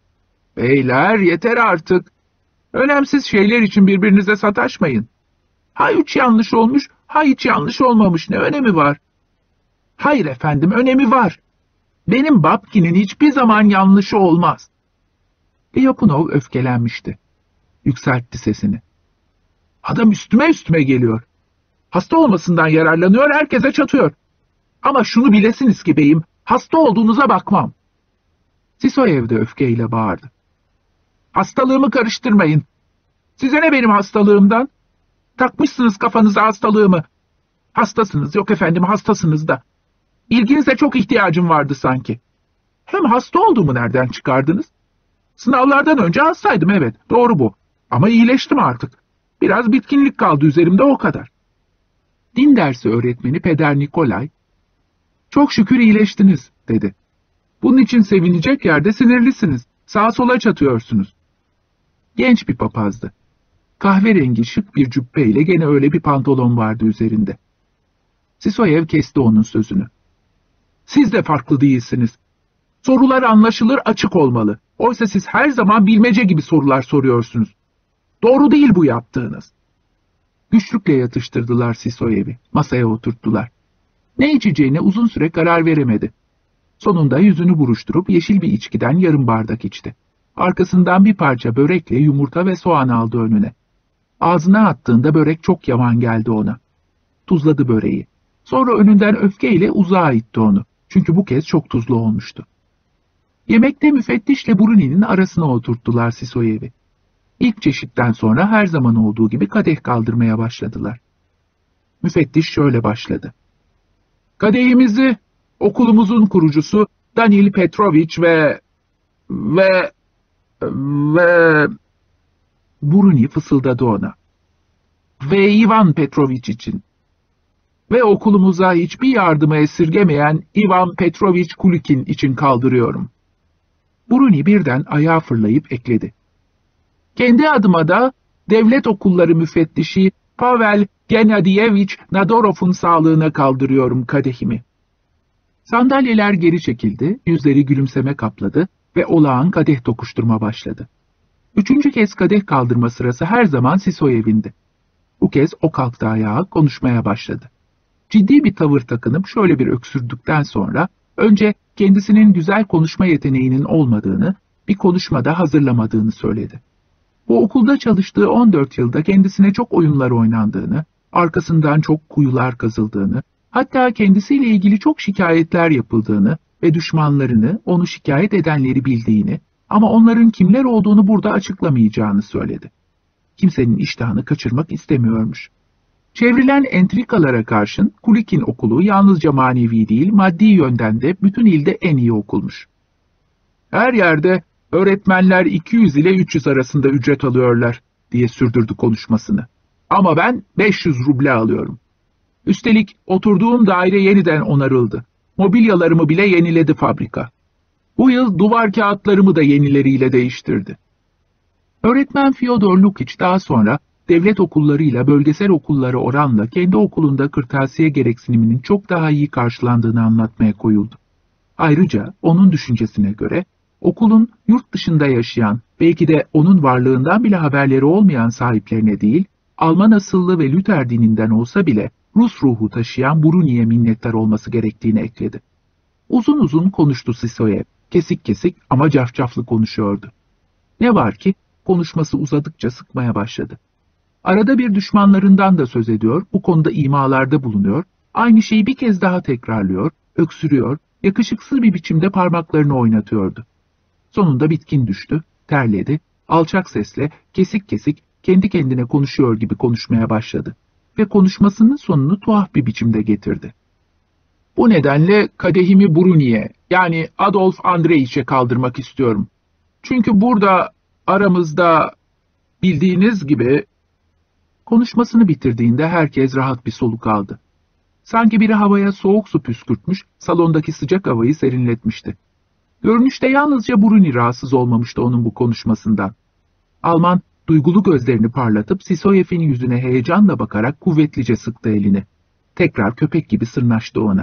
"Beyler, yeter artık. Önemsiz şeyler için birbirinize sataşmayın. Ha 3 yanlış olmuş, ha hiç yanlış olmamış, ne önemi var?" "Hayır efendim, önemi var. Benim Babkin'in hiçbir zaman yanlışı olmaz." Lyapunov öfkelenmişti. Yükseltti sesini. "Adam üstüme geliyor. Hasta olmasından yararlanıyor, herkese çatıyor. Ama şunu bilesiniz ki beyim, hasta olduğunuza bakmam." Sisoyev de öfkeyle bağırdı. "Hastalığımı karıştırmayın. Size ne benim hastalığımdan? Takmışsınız kafanıza hastalığımı. Hastasınız, yok efendim hastasınız da. İlginize çok ihtiyacım vardı sanki. Hem hasta olduğumu nereden çıkardınız? Sınavlardan önce hastaydım, evet, doğru bu. Ama iyileştim artık. Biraz bitkinlik kaldı üzerimde, o kadar. Din dersi öğretmeni Peder Nikolay, "Çok şükür iyileştiniz," dedi. "Bunun için sevinecek yerde sinirlisiniz. Sağa sola çatıyorsunuz." Genç bir papazdı. Kahverengi şık bir cübbeyle gene öyle bir pantolon vardı üzerinde. Sisoyev kesti onun sözünü. "Siz de farklı değilsiniz. Sorular anlaşılır, açık olmalı. Oysa siz her zaman bilmece gibi sorular soruyorsunuz. Doğru değil bu yaptığınız." Güçlükle yatıştırdılar Sisoyev'i. Masaya oturttular. Ne içeceğine uzun süre karar veremedi. Sonunda yüzünü buruşturup yeşil bir içkiden yarım bardak içti. Arkasından bir parça börekle yumurta ve soğan aldı önüne. Ağzına attığında börek çok yavan geldi ona. Tuzladı böreği. Sonra önünden öfkeyle uzağa itti onu. Çünkü bu kez çok tuzlu olmuştu. Yemekte müfettişle Bruni'nin arasına oturttular Sisoyev'i. İlk çeşitten sonra her zaman olduğu gibi kadeh kaldırmaya başladılar. Müfettiş şöyle başladı. "Kadehimizi okulumuzun kurucusu Danil Petrovich ve Bruni fısıldadı ona. "Ve Ivan Petrovich için. Ve okulumuza hiçbir yardımı esirgemeyen Ivan Petrovich Kulikin için kaldırıyorum." Bruni birden ayağa fırlayıp ekledi. "Kendi adıma da devlet okulları müfettişi Pavel Gennadiyevich Nadorov'un sağlığına kaldırıyorum kadehimi." Sandalyeler geri çekildi, yüzleri gülümseme kapladı ve olağan kadeh tokuşturma başladı. Üçüncü kez kadeh kaldırma sırası her zaman Sisoyev'indi. Bu kez o kalktı ayağa, konuşmaya başladı. Ciddi bir tavır takınıp şöyle bir öksürdükten sonra önce kendisinin güzel konuşma yeteneğinin olmadığını, bir konuşmada hazırlamadığını söyledi. Bu okulda çalıştığı 14 yılda kendisine çok oyunlar oynandığını, arkasından çok kuyular kazıldığını, hatta kendisiyle ilgili çok şikayetler yapıldığını ve düşmanlarını, onu şikayet edenleri bildiğini ama onların kimler olduğunu burada açıklamayacağını söyledi. Kimsenin iştahını kaçırmak istemiyormuş. Çevrilen entrikalara karşın Kulikin okulu yalnızca manevi değil, maddi yönden de bütün ilde en iyi okulmuş. "Her yerde öğretmenler 200 ile 300 arasında ücret alıyorlar," diye sürdürdü konuşmasını. "Ama ben 500 ruble alıyorum. Üstelik oturduğum daire yeniden onarıldı. Mobilyalarımı bile yeniledi fabrika. Bu yıl duvar kağıtlarımı da yenileriyle değiştirdi." Öğretmen Fyodor Lukiç daha sonra devlet okullarıyla bölgesel okullara oranla kendi okulunda kırtasiye gereksiniminin çok daha iyi karşılandığını anlatmaya koyuldu. Ayrıca onun düşüncesine göre okulun yurt dışında yaşayan, belki de onun varlığından bile haberleri olmayan sahiplerine değil, Alman asıllı ve Luther dininden olsa bile Rus ruhu taşıyan Bruni'ye minnettar olması gerektiğini ekledi. Uzun uzun konuştu Sisoyev, kesik kesik ama cafcaflı konuşuyordu. Ne var ki konuşması uzadıkça sıkmaya başladı. Arada bir düşmanlarından da söz ediyor, bu konuda imalarda bulunuyor, aynı şeyi bir kez daha tekrarlıyor, öksürüyor, yakışıksız bir biçimde parmaklarını oynatıyordu. Sonunda bitkin düştü, terledi, alçak sesle, kesik kesik, kendi kendine konuşuyor gibi konuşmaya başladı ve konuşmasının sonunu tuhaf bir biçimde getirdi. "Bu nedenle kadehimi Bruni'ye, yani Adolf Andreich'e kaldırmak istiyorum. Çünkü burada aramızda, bildiğiniz gibi..." Konuşmasını bitirdiğinde herkes rahat bir soluk aldı. Sanki biri havaya soğuk su püskürtmüş, salondaki sıcak havayı serinletmişti. Görünüşte yalnızca Bruni rahatsız olmamıştı onun bu konuşmasından. Alman duygulu gözlerini parlatıp Sisoyev'in yüzüne heyecanla bakarak kuvvetlice sıktı elini. Tekrar köpek gibi sırnaştı ona.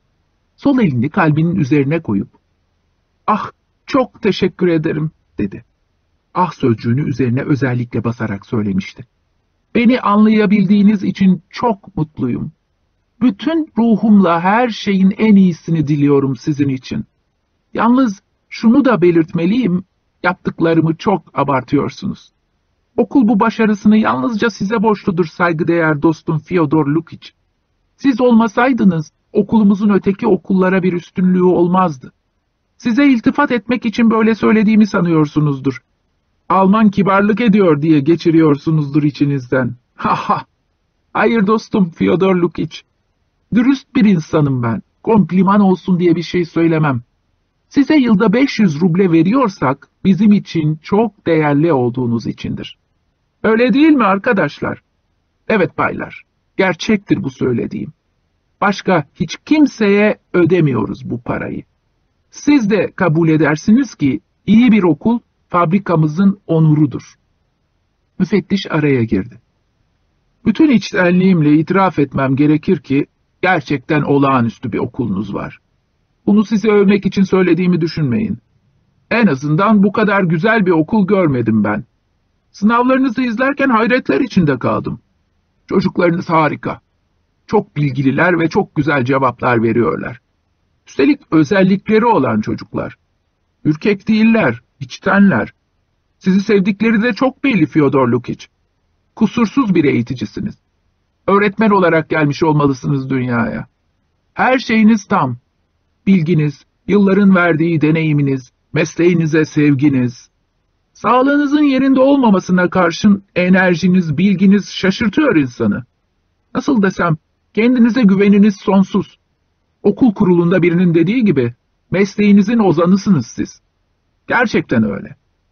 Sol elini kalbinin üzerine koyup "Ah, çok teşekkür ederim," dedi. Ah sözcüğünü üzerine özellikle basarak söylemişti. "Beni anlayabildiğiniz için çok mutluyum. Bütün ruhumla her şeyin en iyisini diliyorum sizin için. Yalnız şunu da belirtmeliyim, yaptıklarımı çok abartıyorsunuz. Okul bu başarısını yalnızca size borçludur saygıdeğer dostum Fyodor Lukiç. Siz olmasaydınız okulumuzun öteki okullara bir üstünlüğü olmazdı. Size iltifat etmek için böyle söylediğimi sanıyorsunuzdur. Alman kibarlık ediyor diye geçiriyorsunuzdur içinizden. Ha ha! Hayır dostum Fyodor Lukiç. Dürüst bir insanım ben. Kompliman olsun diye bir şey söylemem. Size yılda 500 ruble veriyorsak bizim için çok değerli olduğunuz içindir. Öyle değil mi arkadaşlar? Evet baylar, gerçektir bu söylediğim. Başka hiç kimseye ödemiyoruz bu parayı. Siz de kabul edersiniz ki iyi bir okul fabrikamızın onurudur. Müfettiş araya girdi. Bütün içtenliğimle itiraf etmem gerekir ki gerçekten olağanüstü bir okulunuz var. Bunu size övmek için söylediğimi düşünmeyin. En azından bu kadar güzel bir okul görmedim ben. Sınavlarınızı izlerken hayretler içinde kaldım. Çocuklarınız harika. Çok bilgililer ve çok güzel cevaplar veriyorlar. Üstelik özellikleri olan çocuklar. Ürkek değiller, içtenler. Sizi sevdikleri de çok belli Fyodor Lukiç. Kusursuz bir eğiticisiniz. Öğretmen olarak gelmiş olmalısınız dünyaya. Her şeyiniz tam. Bilginiz, yılların verdiği deneyiminiz, mesleğinize sevginiz. Sağlığınızın yerinde olmamasına karşın enerjiniz, bilginiz şaşırtıyor insanı. Nasıl desem, kendinize güveniniz sonsuz. Okul kurulunda birinin dediği gibi, mesleğinizin ozanısınız siz. Gerçekten öyle.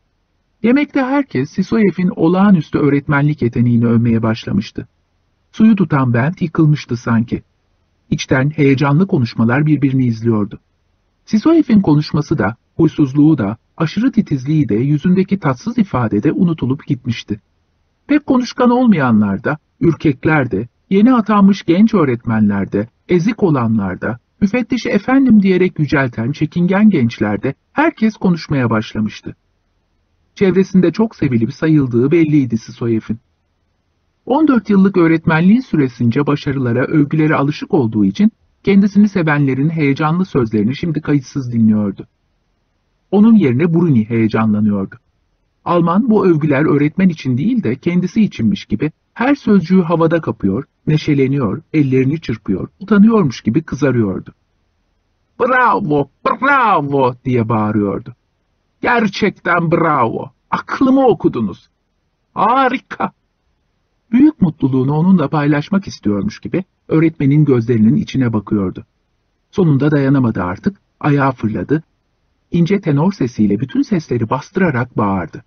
Yemekte herkes Sisoyev'in olağanüstü öğretmenlik yeteneğini övmeye başlamıştı. Suyu tutan Bent yıkılmıştı sanki. İçten heyecanlı konuşmalar birbirini izliyordu. Sisoyev'in konuşması da, huysuzluğu da, aşırı titizliği de yüzündeki tatsız ifadede unutulup gitmişti. Pek konuşkan olmayanlar da, ürkekler de, yeni atanmış genç öğretmenler de, ezik olanlar da, müfettişi efendim diyerek yücelten çekingen gençler de herkes konuşmaya başlamıştı. Çevresinde çok sevilip sayıldığı belliydi Sisoyev'in. 14 yıllık öğretmenliği süresince başarılara, övgülere alışık olduğu için kendisini sevenlerin heyecanlı sözlerini şimdi kayıtsız dinliyordu. Onun yerine Bruni heyecanlanıyordu. Alman bu övgüler öğretmen için değil de kendisi içinmiş gibi her sözcüğü havada kapıyor, neşeleniyor, ellerini çırpıyor, utanıyormuş gibi kızarıyordu. "Bravo, bravo!" diye bağırıyordu. "Gerçekten bravo! Aklımı okudunuz! Harika!" Büyük mutluluğunu onunla paylaşmak istiyormuş gibi öğretmenin gözlerinin içine bakıyordu. Sonunda dayanamadı artık, ayağa fırladı, ince tenor sesiyle bütün sesleri bastırarak bağırdı.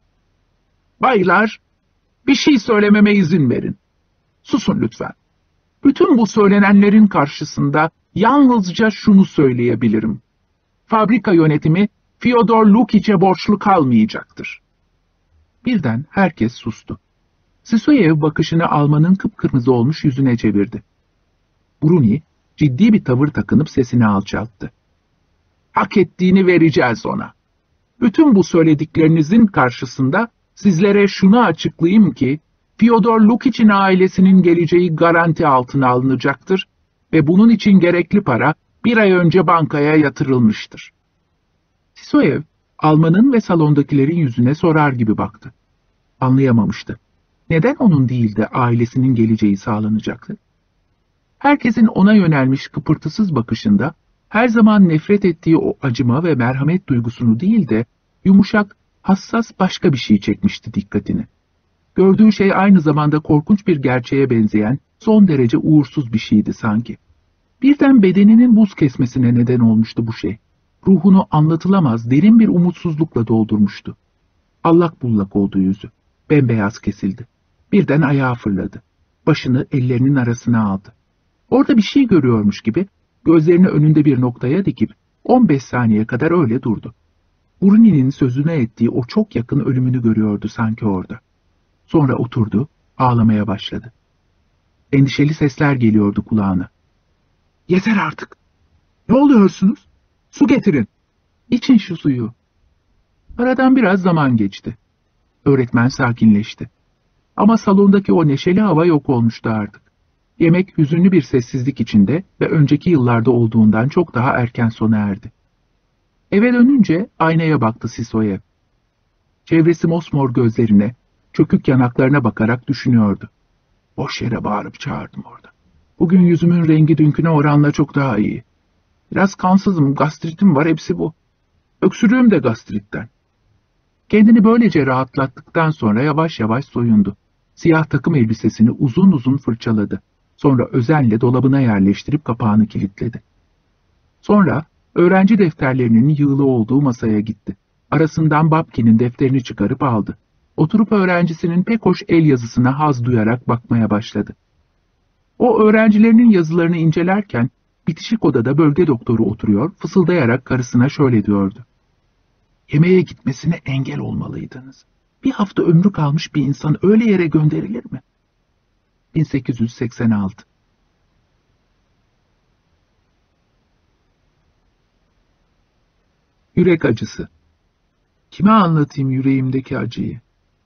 "Baylar, bir şey söylememe izin verin. Susun lütfen. Bütün bu söylenenlerin karşısında yalnızca şunu söyleyebilirim. Fabrika yönetimi Fyodor Lukiç'e borçlu kalmayacaktır." Birden herkes sustu. Sisoyev bakışını Alman'ın kıpkırmızı olmuş yüzüne çevirdi. Bruni ciddi bir tavır takınıp sesini alçalttı. "Hak ettiğini vereceğiz ona. Bütün bu söylediklerinizin karşısında sizlere şunu açıklayayım ki Fyodor Lukiç'in ailesinin geleceği garanti altına alınacaktır ve bunun için gerekli para bir ay önce bankaya yatırılmıştır." Sisoyev, Alman'ın ve salondakilerin yüzüne sorar gibi baktı. Anlayamamıştı. Neden onun değil de ailesinin geleceği sağlanacaktı? Herkesin ona yönelmiş kıpırtısız bakışında her zaman nefret ettiği o acıma ve merhamet duygusunu değil de yumuşak, hassas başka bir şey çekmişti dikkatini. Gördüğü şey aynı zamanda korkunç bir gerçeğe benzeyen son derece uğursuz bir şeydi sanki. Birden bedeninin buz kesmesine neden olmuştu bu şey. Ruhunu anlatılamaz derin bir umutsuzlukla doldurmuştu. Allak bullak oldu yüzü. Bembeyaz kesildi. Birden ayağa fırladı. Başını ellerinin arasına aldı. Orada bir şey görüyormuş gibi gözlerini önünde bir noktaya dikip 15 saniye kadar öyle durdu. Bruni'nin sözüne ettiği o çok yakın ölümünü görüyordu sanki orada. Sonra oturdu, ağlamaya başladı. Endişeli sesler geliyordu kulağına. "Yeter artık! Ne oluyorsunuz? Su getirin! İçin şu suyu!" Aradan biraz zaman geçti. Öğretmen sakinleşti. Ama salondaki o neşeli hava yok olmuştu artık. Yemek hüzünlü bir sessizlik içinde ve önceki yıllarda olduğundan çok daha erken sona erdi. Eve dönünce aynaya baktı Sisoyev. Çevresi mosmor gözlerine, çökük yanaklarına bakarak düşünüyordu. Boş yere bağırıp çağırdım orada. Bugün yüzümün rengi dünküne oranla çok daha iyi. Biraz kansızım, gastritim var, hepsi bu. Öksürüğüm de gastritten. Kendini böylece rahatlattıktan sonra yavaş yavaş soyundu. Siyah takım elbisesini uzun uzun fırçaladı. Sonra özenle dolabına yerleştirip kapağını kilitledi. Sonra öğrenci defterlerinin yığılı olduğu masaya gitti. Arasından Babkin'in defterini çıkarıp aldı. Oturup öğrencisinin pek hoş el yazısına haz duyarak bakmaya başladı. O öğrencilerinin yazılarını incelerken bitişik odada bölge doktoru oturuyor, fısıldayarak karısına şöyle diyordu. Yemeğe gitmesine engel olmalıydınız. Bir hafta ömrü kalmış bir insan öyle yere gönderilir mi? 1886. Yürek acısı. Kime anlatayım yüreğimdeki acıyı?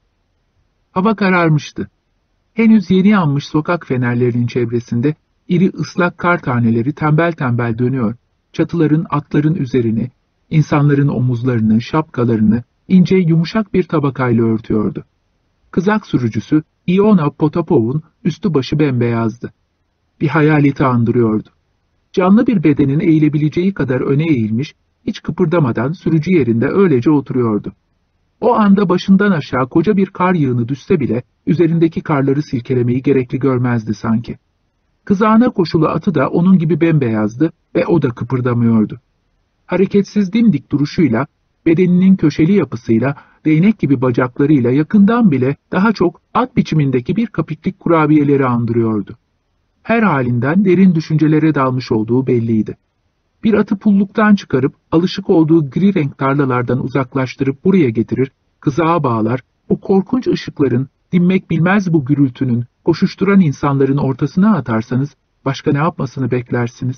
Hava kararmıştı. Henüz yeni yanmış sokak fenerlerinin çevresinde iri ıslak kar taneleri tembel tembel dönüyor. Çatıların, atların üzerini, insanların omuzlarını, şapkalarını ince yumuşak bir tabakayla örtüyordu. Kızak sürücüsü Iona Potapov'un üstü başı bembeyazdı. Bir hayaleti andırıyordu. Canlı bir bedenin eğilebileceği kadar öne eğilmiş, hiç kıpırdamadan sürücü yerinde öylece oturuyordu. O anda başından aşağı koca bir kar yığını düşse bile üzerindeki karları silkelemeyi gerekli görmezdi sanki. Kızağına koşulu atı da onun gibi bembeyazdı ve o da kıpırdamıyordu. Hareketsiz dimdik duruşuyla, bedeninin köşeli yapısıyla, değnek gibi bacaklarıyla yakından bile daha çok at biçimindeki bir kapiklik kurabiyeleri andırıyordu. Her halinden derin düşüncelere dalmış olduğu belliydi. Bir atı pulluktan çıkarıp alışık olduğu gri renk tarlalardan uzaklaştırıp buraya getirir, kızağa bağlar, o korkunç ışıkların, dinmek bilmez bu gürültünün, koşuşturan insanların ortasına atarsanız başka ne yapmasını beklersiniz?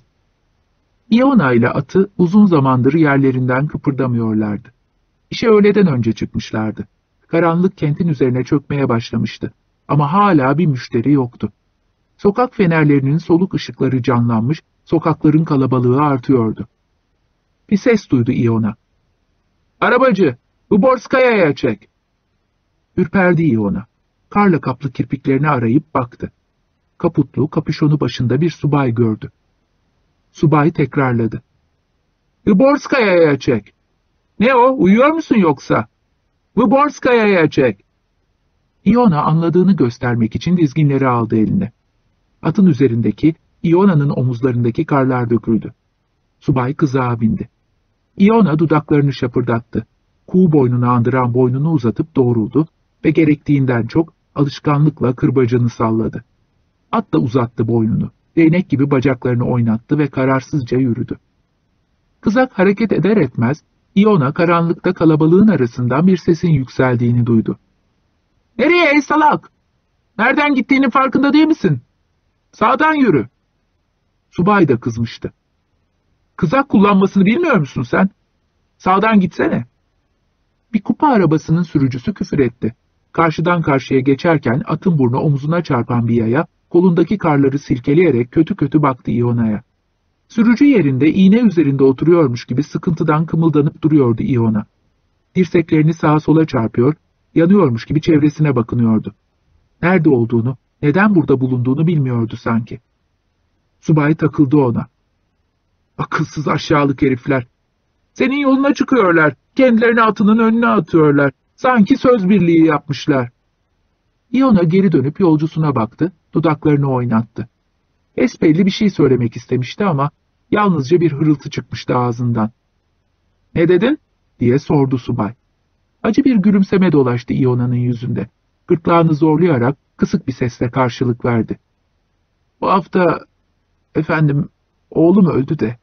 Iona ile atı uzun zamandır yerlerinden kıpırdamıyorlardı. İşe öğleden önce çıkmışlardı. Karanlık kentin üzerine çökmeye başlamıştı. Ama hala bir müşteri yoktu. Sokak fenerlerinin soluk ışıkları canlanmış, sokakların kalabalığı artıyordu. Bir ses duydu Iona. "Arabacı, Vuborskaya'ya çek." Ürperdi Iona. Karla kaplı kirpiklerini arayıp baktı. Kaputlu, kapüşonu başında bir subay gördü. Subay tekrarladı. "Vuborskaya'ya çek." "Ne o, uyuyor musun yoksa?" "Vuborskaya'ya çek." Iona anladığını göstermek için dizginleri aldı eline. Atın üzerindeki, Iona'nın omuzlarındaki karlar döküldü. Subay kızağa bindi. Iona dudaklarını şapırdattı. Kuğu boynunu andıran boynunu uzatıp doğruldu ve gerektiğinden çok alışkanlıkla kırbacını salladı. At da uzattı boynunu. Değnek gibi bacaklarını oynattı ve kararsızca yürüdü. Kızak hareket eder etmez, Iona karanlıkta kalabalığın arasından bir sesin yükseldiğini duydu. "Nereye ey salak? Nereden gittiğinin farkında değil misin? Sağdan yürü." Subay da kızmıştı. "Kızak kullanmasını bilmiyor musun sen? Sağdan gitsene." Bir kupa arabasının sürücüsü küfür etti. Karşıdan karşıya geçerken atın burnu omuzuna çarpan bir yaya, kolundaki karları silkeleyerek kötü kötü baktı Iona'ya. Sürücü yerinde iğne üzerinde oturuyormuş gibi sıkıntıdan kımıldanıp duruyordu Iona. Dirseklerini sağa sola çarpıyor, yanıyormuş gibi çevresine bakınıyordu. Nerede olduğunu, neden burada bulunduğunu bilmiyordu sanki. Subay takıldı ona. "Akılsız aşağılık herifler. Senin yoluna çıkıyorlar, kendilerini atının önüne atıyorlar. Sanki söz birliği yapmışlar." Iona geri dönüp yolcusuna baktı, dudaklarını oynattı. Besbelli bir şey söylemek istemişti ama yalnızca bir hırıltı çıkmıştı ağzından. "Ne dedin?" diye sordu subay. Acı bir gülümseme dolaştı Iona'nın yüzünde. Gırtlağını zorlayarak kısık bir sesle karşılık verdi. "Bu hafta, efendim, oğlum öldü de."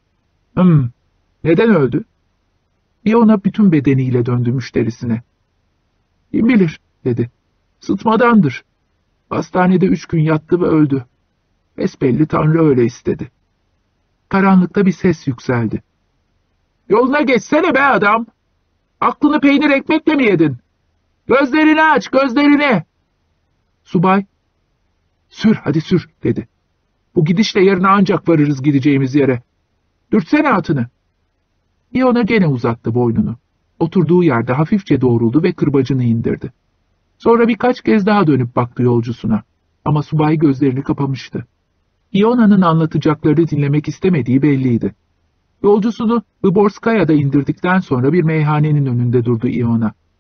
Neden öldü?" Iona bütün bedeniyle döndü müşterisine. "Kim bilir," dedi. "Sıtmadandır. Hastanede 3 gün yattı ve öldü. Besbelli Tanrı öyle istedi." Karanlıkta bir ses yükseldi. "Yoluna geçsene be adam! Aklını peynir ekmekle mi yedin? Gözlerini aç, gözlerini!" Subay, "Sür, hadi sür," dedi. "Bu gidişle yarın ancak varırız gideceğimiz yere. Dürtsene atını." Iona gene uzattı boynunu. Oturduğu yerde hafifçe doğruldu ve kırbacını indirdi. Sonra birkaç kez daha dönüp baktı yolcusuna. Ama subay gözlerini kapamıştı. Iona'nın anlatacaklarını dinlemek istemediği belliydi. Yolcusunu Vyborskaya'da indirdikten sonra bir meyhanenin önünde durdu Iona.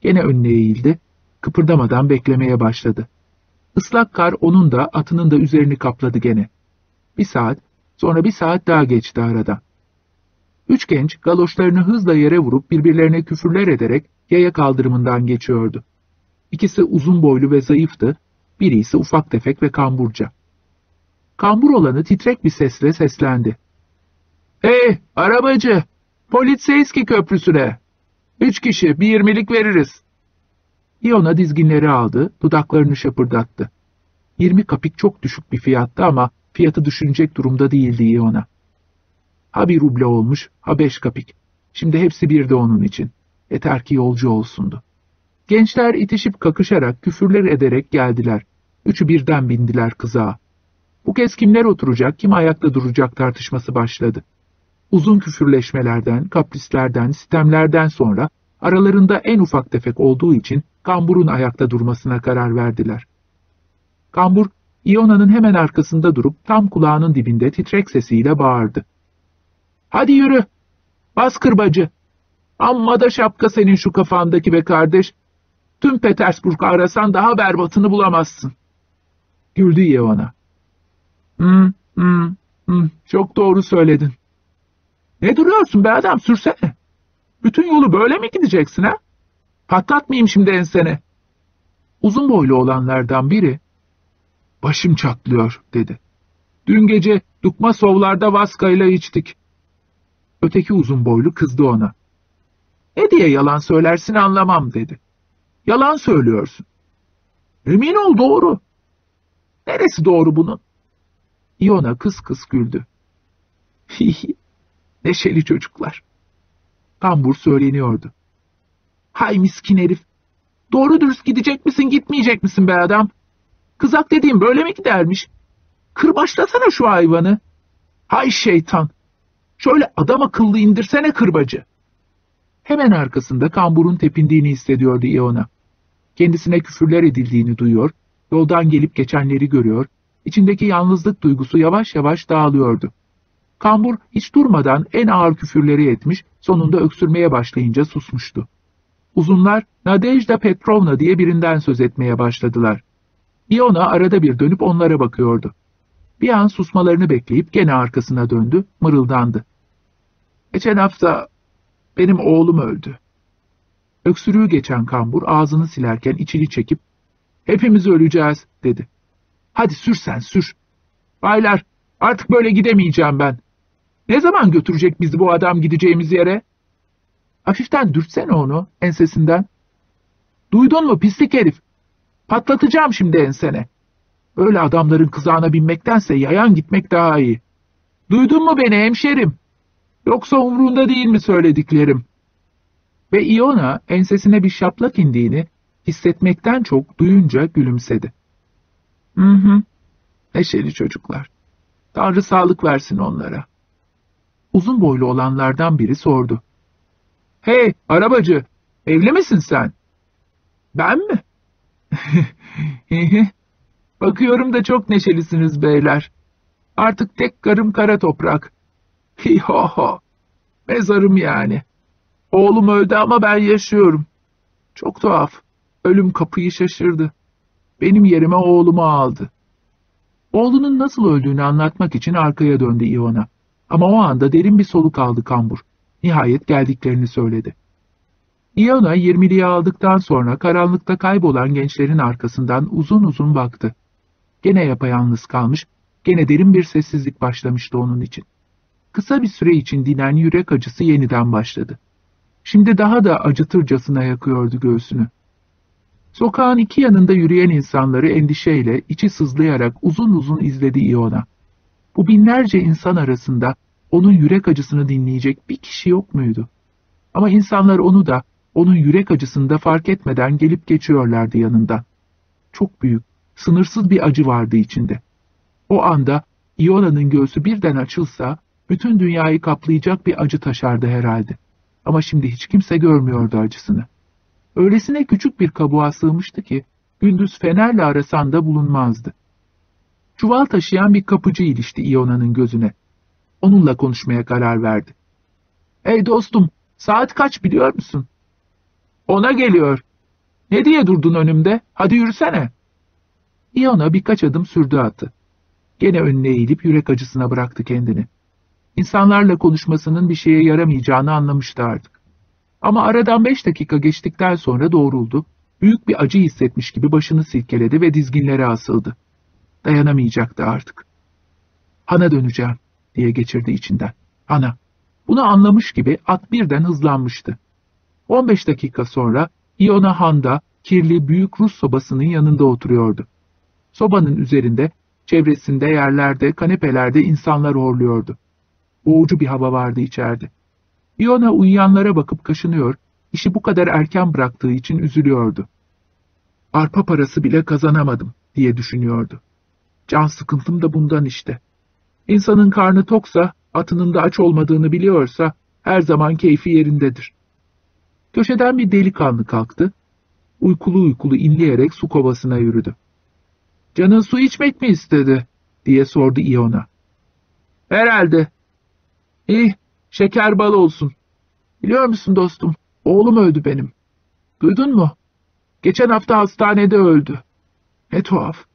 Gene önüne eğildi, kıpırdamadan beklemeye başladı. Islak kar onun da atının da üzerini kapladı gene. 1 saat, sonra 1 saat daha geçti aradan. 3 genç galoşlarını hızla yere vurup birbirlerine küfürler ederek yaya kaldırımından geçiyordu. İkisi uzun boylu ve zayıftı, biri ise ufak tefek ve kamburca. Kambur olanı titrek bir sesle seslendi. "Hey, arabacı! Politseyski köprüsüne! 3 kişi, bir 20'lik veririz." İona dizginleri aldı, dudaklarını şapırdattı. 20 kapik çok düşük bir fiyattı ama fiyatı düşünecek durumda değildi İona. Ha 1 ruble olmuş, ha 5 kapik. Şimdi hepsi bir de onun için. Yeter ki yolcu olsundu. Gençler itişip kakışarak, küfürler ederek geldiler. Üçü birden bindiler kızağa. Bu kez kimler oturacak, kim ayakta duracak tartışması başladı. Uzun küfürleşmelerden, kaprislerden, sitemlerden sonra aralarında en ufak tefek olduğu için kamburun ayakta durmasına karar verdiler. Kambur, İona'nın hemen arkasında durup tam kulağının dibinde titrek sesiyle bağırdı. "Hadi yürü! Bas kırbacı! Amma da şapka senin şu kafandaki be kardeş! Tüm Petersburg'u arasan daha berbatını bulamazsın." Güldü Iona. Çok doğru söyledin. Ne duruyorsun be adam, sürsene. Bütün yolu böyle mi gideceksin ha? Patlatmayayım şimdi ensene." Uzun boylu olanlardan biri, "Başım çatlıyor," dedi. "Dün gece Dukmasovlar'da Vaska'yla içtik." Öteki uzun boylu kızdı ona. "Ne diye yalan söylersin anlamam," dedi. "Yalan söylüyorsun." "Emin ol doğru." "Neresi doğru bunun?" Iona kıs kıs güldü. "Hihi, neşeli çocuklar." Kambur söyleniyordu. "Hay miskin herif! Doğru dürüst gidecek misin, gitmeyecek misin be adam? Kızak dediğim böyle mi gidermiş? Kırbaçlasana şu hayvanı. Hay şeytan! Şöyle adam akıllı indirsene kırbacı." Hemen arkasında kamburun tepindiğini hissediyordu Iona. Kendisine küfürler edildiğini duyuyor, yoldan gelip geçenleri görüyor, içindeki yalnızlık duygusu yavaş yavaş dağılıyordu. Kambur hiç durmadan en ağır küfürleri etmiş, sonunda öksürmeye başlayınca susmuştu. Uzunlar Nadejda Petrovna diye birinden söz etmeye başladılar. Iona arada bir dönüp onlara bakıyordu. Bir an susmalarını bekleyip gene arkasına döndü, mırıldandı. "Geçen hafta benim oğlum öldü." Öksürüğü geçen kambur ağzını silerken içini çekip "Hepimiz öleceğiz," dedi. "Hadi sür sen sür. Baylar, artık böyle gidemeyeceğim ben. Ne zaman götürecek bizi bu adam gideceğimiz yere?" Hafiften dürtsene onu ensesinden. "Duydun mu pislik herif? Patlatacağım şimdi ensene. Öyle adamların kızağına binmektense yayan gitmek daha iyi. Duydun mu beni hemşerim? Yoksa umrunda değil mi söylediklerim?" Ve Iona ensesine bir şaplak indiğini hissetmekten çok duyunca gülümsedi. "Hı, neşeli çocuklar. Tanrı sağlık versin onlara." Uzun boylu olanlardan biri sordu. "Hey arabacı, evli misin sen?" "Ben mi?" "Bakıyorum da çok neşelisiniz beyler. Artık tek karım kara toprak. Hihoho. Mezarım yani. Oğlum öldü ama ben yaşıyorum. Çok tuhaf. Ölüm kapıyı şaşırdı. Benim yerime oğlumu aldı." Oğlunun nasıl öldüğünü anlatmak için arkaya döndü Iona. Ama o anda derin bir soluk aldı kambur. Nihayet geldiklerini söyledi. Iona 20'liği aldıktan sonra karanlıkta kaybolan gençlerin arkasından uzun uzun baktı. Gene yapayalnız kalmış, gene derin bir sessizlik başlamıştı onun için. Kısa bir süre için dinen yürek acısı yeniden başladı. Şimdi daha da acıtırcasına yakıyordu göğsünü. Sokağın iki yanında yürüyen insanları endişeyle, içi sızlayarak uzun uzun izledi Iona. Bu binlerce insan arasında onun yürek acısını dinleyecek bir kişi yok muydu? Ama insanlar onu da, onun yürek acısını da fark etmeden gelip geçiyorlardı yanından. Çok büyük, sınırsız bir acı vardı içinde. O anda Iona'nın göğsü birden açılsa, bütün dünyayı kaplayacak bir acı taşardı herhalde. Ama şimdi hiç kimse görmüyordu acısını. Öylesine küçük bir kabuğa sığmıştı ki, gündüz fenerle arasan da bulunmazdı. Çuval taşıyan bir kapıcı ilişti Iona'nın gözüne. Onunla konuşmaya karar verdi. "Hey dostum, saat kaç biliyor musun?" "Ona geliyor. Ne diye durdun önümde? Hadi yürüsene. İona birkaç adım sürdü atı. Gene önüne eğilip yürek acısına bıraktı kendini. İnsanlarla konuşmasının bir şeye yaramayacağını anlamıştı artık. Ama aradan 5 dakika geçtikten sonra doğruldu, büyük bir acı hissetmiş gibi başını silkeledi ve dizginlere asıldı. Dayanamayacaktı artık. Han'a döneceğim diye geçirdi içinden. Han'a. Bunu anlamış gibi at birden hızlanmıştı. 15 dakika sonra Iona Han'da kirli büyük Rus sobasının yanında oturuyordu. Sobanın üzerinde, çevresinde yerlerde, kanepelerde insanlar horluyordu. Boğucu bir hava vardı içeride. Iona uyuyanlara bakıp kaşınıyor, işi bu kadar erken bıraktığı için üzülüyordu. Arpa parası bile kazanamadım diye düşünüyordu. Can sıkıntım da bundan işte. İnsanın karnı toksa, atının da aç olmadığını biliyorsa her zaman keyfi yerindedir. Köşeden bir delikanlı kalktı. Uykulu uykulu inleyerek su kovasına yürüdü. "Canın su içmek mi istedi?" diye sordu Iona. "Herhalde." "İyi, şeker bal olsun. Biliyor musun dostum, oğlum öldü benim. Duydun mu? Geçen hafta hastanede öldü. Ne tuhaf."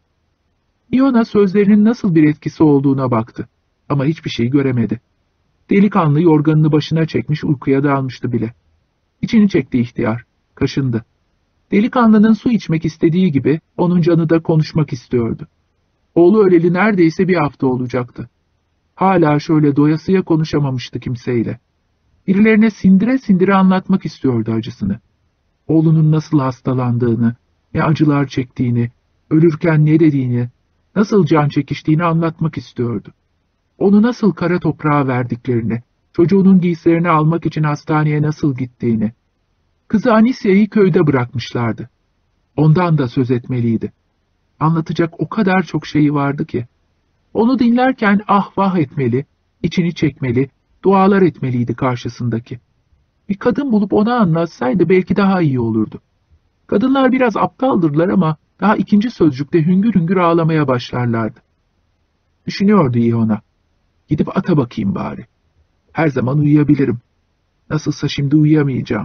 Iona sözlerinin nasıl bir etkisi olduğuna baktı. Ama hiçbir şey göremedi. Delikanlı yorganını başına çekmiş uykuya dalmıştı bile. İçini çekti ihtiyar. Kaşındı. Delikanlının su içmek istediği gibi onun canı da konuşmak istiyordu. Oğlu öleli neredeyse bir hafta olacaktı. Hala şöyle doyasıya konuşamamıştı kimseyle. Birilerine sindire sindire anlatmak istiyordu acısını. Oğlunun nasıl hastalandığını, ne acılar çektiğini, ölürken ne dediğini, nasıl can çekiştiğini anlatmak istiyordu. Onu nasıl kara toprağa verdiklerini, çocuğunun giysilerini almak için hastaneye nasıl gittiğini. Kızı Anisya'yı köyde bırakmışlardı. Ondan da söz etmeliydi. Anlatacak o kadar çok şeyi vardı ki. Onu dinlerken ah vah etmeli, içini çekmeli, dualar etmeliydi karşısındaki. Bir kadın bulup ona anlatsaydı belki daha iyi olurdu. Kadınlar biraz aptaldırlar ama daha ikinci sözcükte hüngür hüngür ağlamaya başlarlardı. Düşünüyordu Iona. Gidip ata bakayım bari. Her zaman uyuyabilirim. Nasılsa şimdi uyuyamayacağım.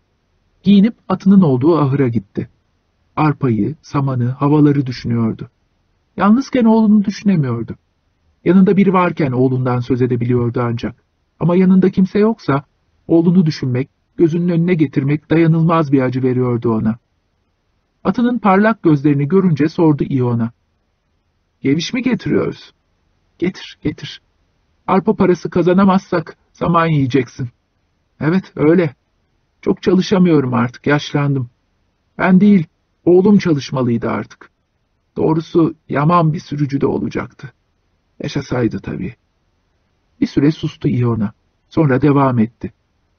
Giyinip atının olduğu ahıra gitti. Arpayı, samanı, havaları düşünüyordu. Yalnızken oğlunu düşünemiyordu. Yanında biri varken oğlundan söz edebiliyordu ancak. Ama yanında kimse yoksa oğlunu düşünmek, gözünün önüne getirmek dayanılmaz bir acı veriyordu ona. Atının parlak gözlerini görünce sordu Iona. "Geviş mi getiriyoruz?" "Getir, getir. Arpa parası kazanamazsak zaman yiyeceksin." "Evet, öyle. Çok çalışamıyorum artık, yaşlandım. Ben değil, oğlum çalışmalıydı artık. Doğrusu yaman bir sürücü de olacaktı. Yaşasaydı tabii." Bir süre sustu Iona. Sonra devam etti.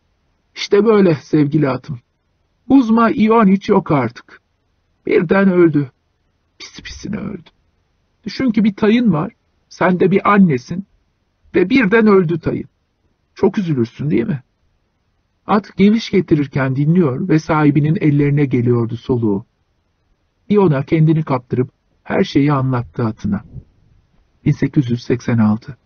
"İşte böyle sevgili atım. Kuzma Ioniç yok artık. Birden öldü. Pis pisine öldü. Düşün ki bir tayın var, sen de bir annesin ve birden öldü tayın. Çok üzülürsün değil mi?" At geviş getirirken dinliyor ve sahibinin ellerine geliyordu soluğu. Iona kendini kaptırıp her şeyi anlattı atına. 1886